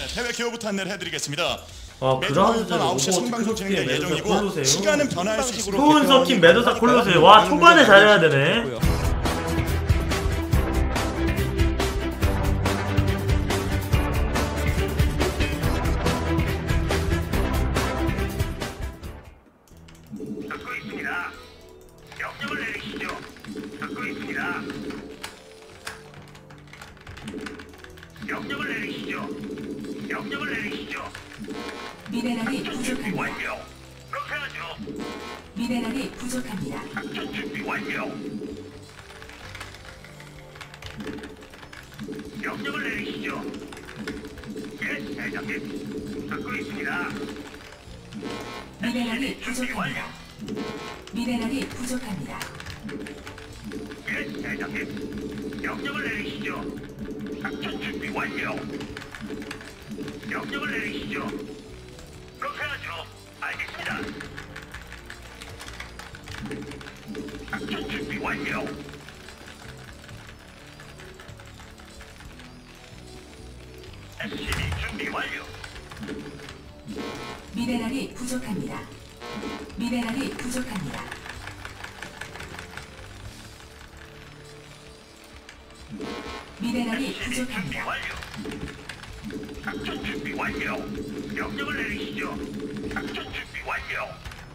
대회 기호부터 안내를 해드리겠습니다. 그라운드 매주 제로 9시 생방송 진행될 예정이고 콜로세움. 시간은 변화할 식으로 스톤 서킨 메도사 콜로세움. 와, 초반에 잘해야 되네. 듣고 있습니다. 명령을 내리시죠. 듣고 있습니다. 명령을 내리시죠. 명령을 내리시죠. 미네랄이 준비 부족합니다. 완료. 그렇게 하죠. 미네랄이 부족합니다. 작전 준비 완료. 명령을 내리시죠. 예, 대장님. 듣고 있습니다. 미네랄이 준비 완료. 부족합니다. 미네랄이 부족합니다. 예, 대장님. 명령을 내리시죠. 작전 준비 완료. 명령을 내리시죠. 그렇게 하죠. 알겠습니다. 작전 준비 완료. SCV 준비 완료. 미네랄이 부족합니다. 미네랄이 부족합니다. 미네랄이 SCV 준비 부족합니다. 완료. 작전 준비 완료. 명령을 내리시죠. 작전 준비 완료.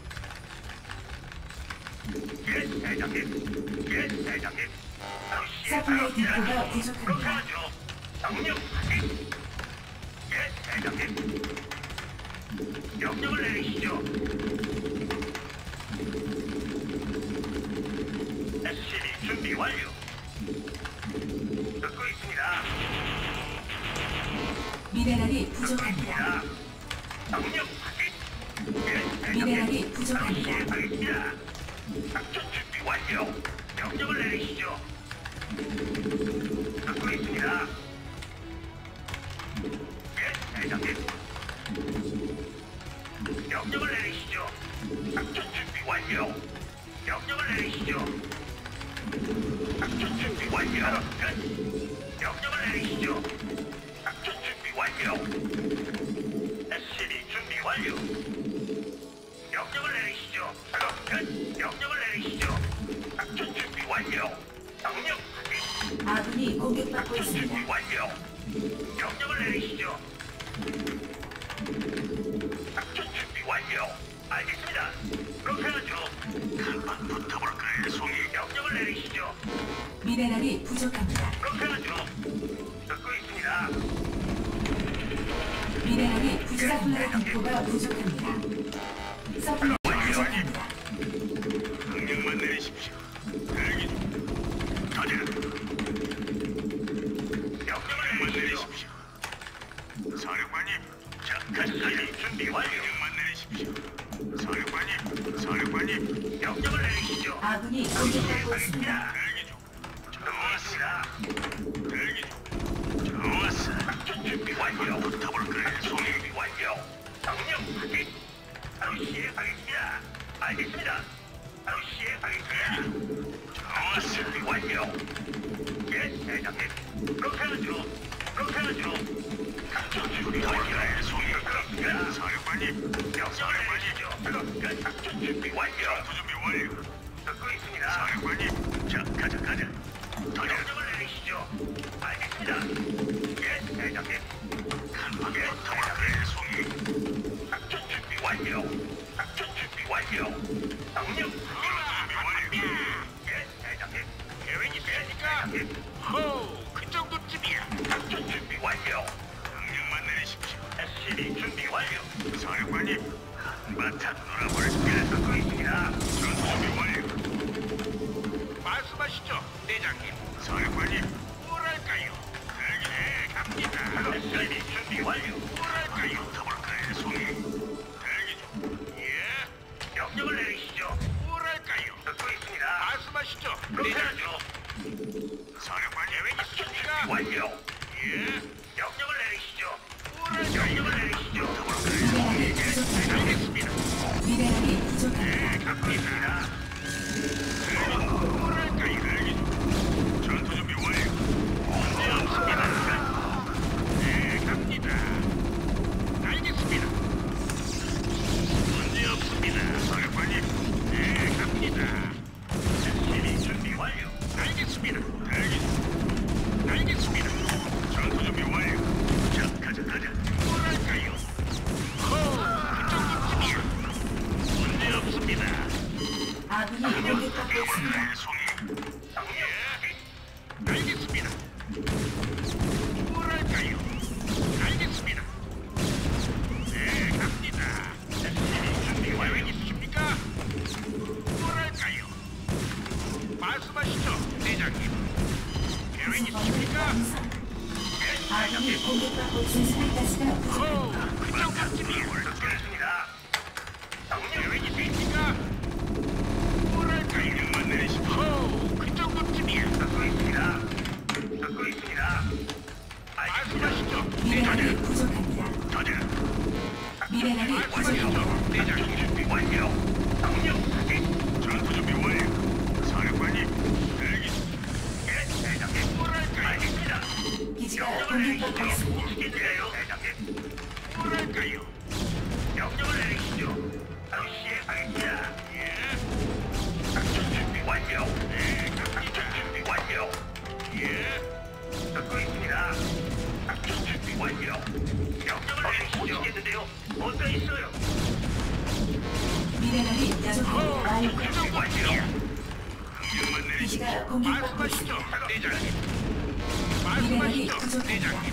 예, 대장님. 예, 대장님. 바로 서플라이 디포가 그렇게 부족합니다. 하죠. 명령 확인. 예, 대장님. 명령을 내리시죠. SCV 준비 완료. 듣고 있습니다. 미네랄이 부족합니다. 명령 확인. 예, 대장님. 미네랄이 부족합니다. 시행하겠습니다. 작전 준비 완료. 명령을 내리시죠. 듣고 있습니다. 예, 대장님. 명령을 내리시죠. 작전 준비 완료. 명령을 내리시죠. 작전 준비 완료. 끝. 명령을 내리시죠. 작전 준비 완료. SCV 준비 완료. 명령을 내리시죠. 작업 끝. 명령을 내리시죠. 작전 준비 완료. 명령 확인. 아군이 공격받고 작전 준비 있습니다. 완료. 명령을 내리시죠. 작전 준비 완료. 알겠습니다. 그렇게 하죠. 한번 붙어볼까요, 송이? 명령을 내리시죠. 미네랄이 부족합니다. 그렇게 하죠. 듣고 있습니다. 미네랄이 부족합니다. 디포가 부족합니다. 서플라이 부족합니다. 명령만 내리십시오. 대기 중. 가자. 명령을 내리십시오. 사령관님, 자, SCV 준비 완료. 명령만 내리십시오. 사령관님, 명령을 내리시죠. 아군이 공격받고 있습니다. 대기 중. 좋았습니다. 대기 중. 좋았어. 작전 준비 완료. 붙어볼까요? 송이 준비 완료. 명령 확인. 바로 시행하겠습니다. 알겠습니다. 바로 시행하겠습니다. 좋았어. 준비 완료. 예, 대장님. 그렇게 하죠. 그렇게 하죠. 작전 준비 완료. 송이 그렇습니다. 사령관님. 명령을 내리시죠. 끝. 작전 준비 완료. 준비 완료. 듣고 있습니다. 사령관님. 자, 가자. 명령을 내리시죠. 알겠습니다. 예, 대장님. 예, 대장님. 송이. 작전 준비 완료. 작전 준비 완료. 명령 준비 완료. 예, 대장님. 계획 있으십니까? 호, 그 정도쯤이야. 작전 준비 완료. 명령만 내리십시오. SCV 준비 완료. 사령관님, 한바탕 놀아볼까? 듣고 있습니다. 전투 준비 완료. 말씀하시죠, 대장님. 사령관님, 뭐랄까요? 대기 갑니다. SCV 준비 완료. 뭐랄까요? 붙어볼까요, 송이? 대기 중. 예. 명령을 내리시죠. 뭐랄까요? 듣고 있습니다. 말씀하시죠. 그렇게 하죠. 사령관 계획 있습니까? 완료. 예. 명령을 내리시죠. 명령을 내리시죠. 미네랄이 부족합니다. 알겠습니다. 미네랄이 부족합니다. 예, 갖고 있습니다. 뭐랄까요? 대기 중. 전투 준비 완료. 문제 없습니다. 예, 갑니다. 완성. 아군이 공격받고 준수할 가스가 부족합니다. 그쪽 같으니 듣겠습니다. 명령 왜 있습니까? 뭐랄까요? 명만 내리십시오. 그 정도쯤이야. 듣고 있습니다. 듣고 있습니다. 말씀하시죠. 미네랄이 부족합니다. 저들. 미네랄이 부족합니다. 대장님 준비 완료. 명령 확인. 전투 준비 완료. 사령관님. 대기. 예, 대장님. 뭐랄까요? 알겠습니다. 기지가 공격받고 있습니다. 시키세요, 대장님. 뭐랄까요? 명령을 내리시죠. 바로 시행하겠습니다. 예. 작전 준비 완료. 네, 작전 준비 완료. 예. 듣고 있습니다. 작전 준비 완료. 명령을 내리시죠. 시겠는데요. 뭔가 있어요. 미네랄이 부족합니다. 완료. 준비 완료. 명령만 내리시죠. 기지가 공격받고 말씀하시죠, 있습니다. 대장님. 미네랄이 말씀하시죠, 부족합니다. 대장님.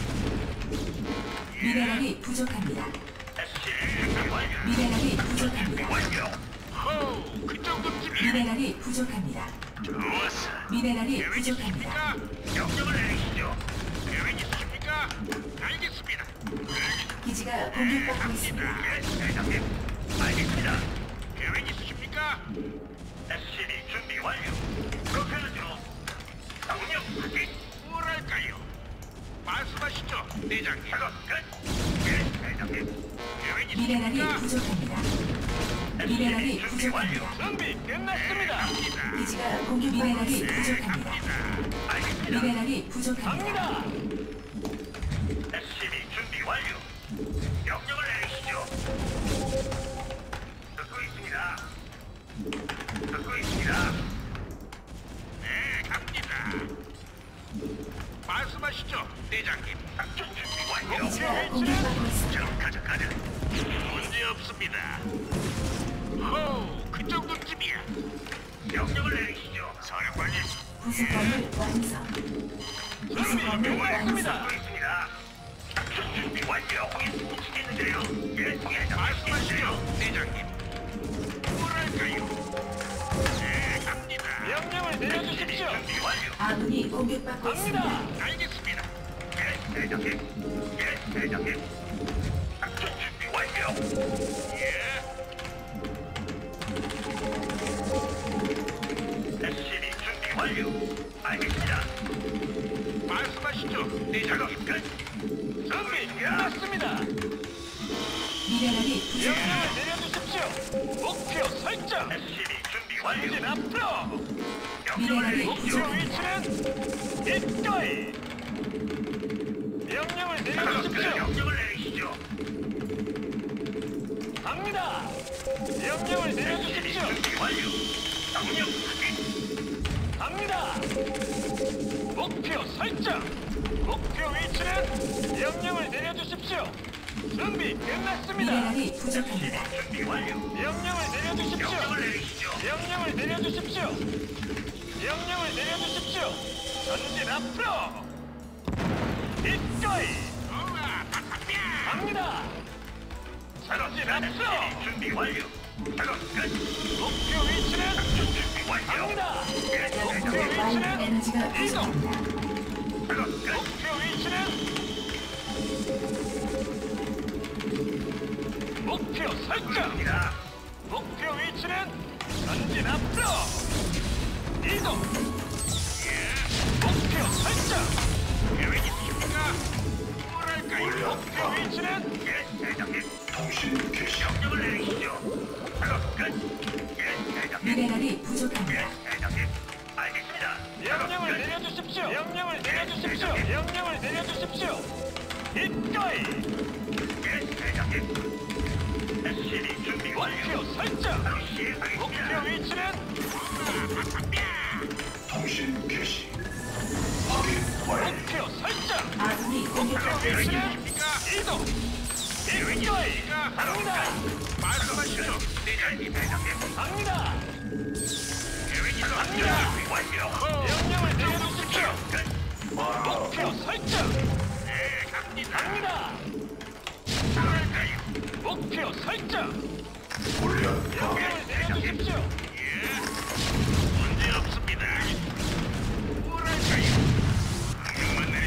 미네랄이 부족합니다. 준비 완료. 미네랄이 부족합니다. 완료. 호, 그 정도쯤이야. 미네랄이 부족합니다. 좋았어. 미네랄이 계획 부족합니다. 있으십니까? 명령을 내리시죠. 계획 있으십니까? 알겠습니다. 기지가 공격받고 있습니다. 예, 대장님. 알겠습니다. 계획 있으십니까? SCB 준비 완료. 그렇게 하죠. 명령 확인. 뭐랄까요? 말씀하시죠, 대장님. 작업 끝. 예, 대장님. 계획 미네랄이 있으십니까? 부족합니다. 미네랄이 준비 완료. 부족합니다. 준비 끝났습니다. 기지가 공격 미네랄이 부족합니다. 알겠습니다. 미네랄이 부족합니다. SCB 준비 완료. 명령을 내리시죠. 듣고 있습니다. 듣고 있습니다. 네, 갑니다. 말씀하시죠, 대장님. 작전 준비 완료. 기지가 공격받고 있습니다. 자, 가자. 문제 없습니다. 호, 그 정도쯤이야. 명령을 내리시죠, 사령관님. 부속건물 완성. 부속건물 완성. 듣고 있습니다. 작전 준비 완료. 시키는데요. 예, 말씀하시죠, 대장님. 뭐랄까요? 네, 갑니다. 명령을 내려주십시오. 준비 완료. 아군이 공격받고 있습니다. 알겠습니다. 예, 대장님. 예, 대장님. 작전 준비 완료. 예. SCB 준비 완료. 알겠습니다. 말씀하시죠, 대장님. 끝. 준비 끝났습니다. 미네랄이 부족합니다. 명령을 내려주십시오. 목표 설정. SCB 준비 완료. 이제 앞으로. 명령을 미네랄이 내리시죠. 목표 부족합니다. 위치는 이거이. 명령을 내려주십시오. 명령을 내리시죠. 갑니다. 명령을 내려주십시오. 준비 완료. 명령 확인. 갑니다. 목표 설정. 목표 위치는 명령을 내려주십시오. 준비 끝났습니다. 미네랄이 부족합니다. 준비 완료. 명령을 내려주십시오. 명령을 내리시죠. 명령을 내려주십시오. 명령을 내려주십시오. 전진 앞으로. 이거이. 갑니다. 전진 앞으로. 준비 완료. 작업 끝. 목표 위치는 준비 완료. 갑니다. 목표 연구의 와인 위치는 에너지가 이동. 부족합니다. 작업 끝. 목표 위치는 목표 설정. 목표 위치는 전진 앞으로. 이동. 목표 설정. 계획 있으십니까? 뭐랄까요? 목표 위치는 예, 대장님. 통신 개시. 명령을 내리시죠. 작업 끝. 예, 대장님. 미네랄이 부족합니다. 예, 대장님. 알겠습니다. 명령을 내려주십시오. 명령을 내려주십시오. 명령을 내려주십시오. 이거이. 예, 대장님. SCB 준비 완료. 목표 설정. 목표 위치는 통신 개시 확인 완료. 목표 설정. 아군이 목표 공격받고 있습니다. 위치는 이동. 이거이. 갑니다. 말씀하시죠, 대장님. 갑니다. 갑니다. 명령을 내려주십시오. 목표 설정. 네, 갑니다. 뭐랄까요? 목표 설정. 명령을 내려주십시오. 예. 문제 없습니다. 뭐랄까요? 명령만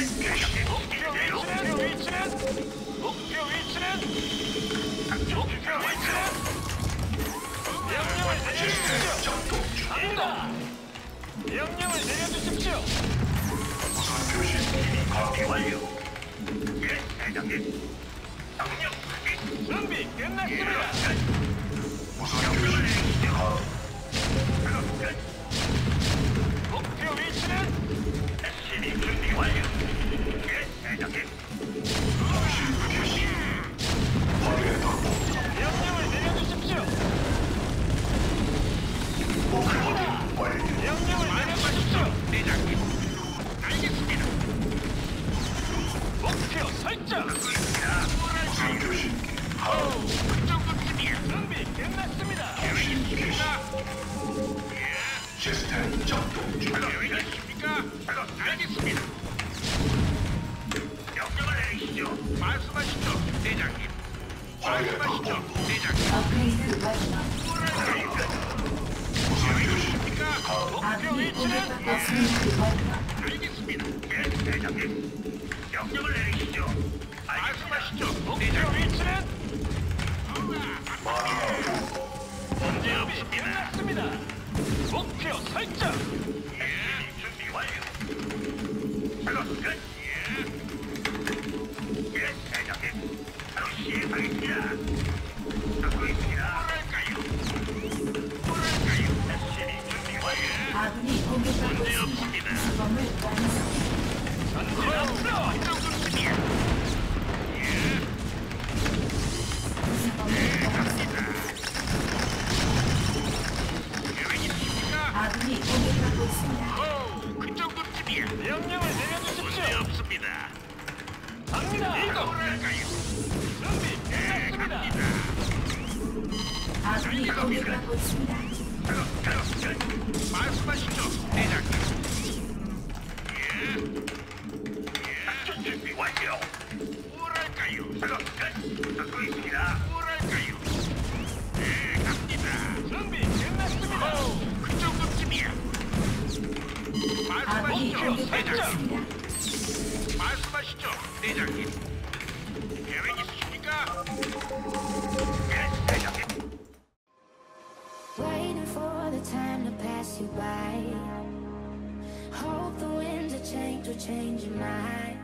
명령을 내려주십시오. 무선 교신 준비 완료. 예, 대장님. 명령 확인. 준비 끝났습니다. 무선 교신 작업 끝. 목표 위치는 SCV 준비 완료. 예, 대장님. 통신 개시 확인했다. 명령을 내려주십시오. 목표 확인 완료. 명령을 내려주십시오. 대장님. 알겠습니다. 목표 설정. 무선 교신 그 정도쯤이야. 준비 끝났습니다. 통신 개시 시스템 작동 중. 계획이십니까? 알겠습니다. 명령을 내리시죠. 말씀하시죠, 대장님. 말씀하시죠, 대장님. 업그레이드 완료. 무선 교신 목표 아군이 위치는 공격받고 업그레이드 완료. 알겠습니다. 예, 대장님. 명령을 내리시죠. 말씀하시죠, 목표 위치는 문제 없습니다. 끝났습니다. 목표 설정. 예, 준비 완료. 작업 끝. 예, 대장님. 바로 시행하겠습니다. 듣고 있습니다. 뭐랄까요? SCV 준비 완료. 아군이 공격받고 문제 있습니다. 없습니다. 구성을 완성. 전투 앞으로. 이 정도쯤이야. 구성을 완성. 계획 있습니까? 아군이 공격받고 있습니다. 오, 그 정도쯤이야. 명령을 내려주십시오. 문제 없습니다. 갑니다. 이거 뭐랄까요? 준비 끝났습니다. 아군이 공격받고 있습니다. 말씀하시죠, 대장님. 작전 준비 완료. 뭐랄까요? 작업 끝. 듣고 있습니다. 뭐랄까요? 네, 갑니다. 준비 끝났습니다. 그 정도쯤이야. 아군이 말씀하시죠, 공격받고 대장님. 있습니다. 말씀하시죠, 대장님. 계획 있으십니까? 네, 대장님. Waiting for the time to pass you by. Hope the winds of change will change your mind.